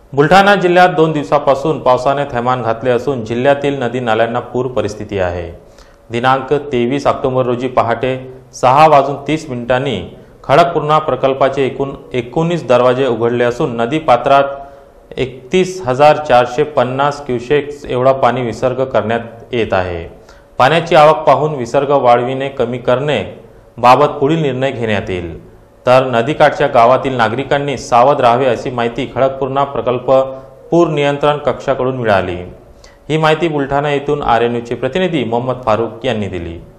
बुलढाणा जिल्ह्यात 2 दिवसापासून पावसाने थैमान घातले असून जिल्ह्यातील नदी नाल्यांना पूर परिस्थिती आहे। दिनांक 23 ऑक्टोबर रोजी पहाटे 6:30 खडकपूर्णा प्रकल्पाचे एकूण 19 दरवाजे उघडले असून नदी पात्रात 31,450 क्युसेक्स एवढा पाणी विसर्ग करण्यात येत आहे। पाण्याची आवक पाहून विसर्ग वाढविणे कमी करणे बाबत पुढील निर्णय घेण्यात येईल। तर नदीकाठच्या गावातील नागरिकांनी सावध राहावे अशी माहिती खडकपूर्णा प्रकल्प पूर नियंत्रण कक्षाकडून मिळाली। ही माहिती बुलढाणा येथून आर्य न्यूजचे प्रतिनिधी मोहम्मद फारूक यांनी दिली।